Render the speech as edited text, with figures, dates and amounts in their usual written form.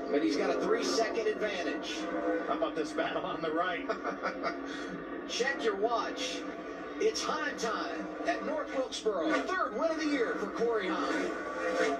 but he's got a 3-second advantage. How about this battle on the right? Check your watch. It's Heim time at North Wilkesboro. The 3rd win of the year for Corey Heim.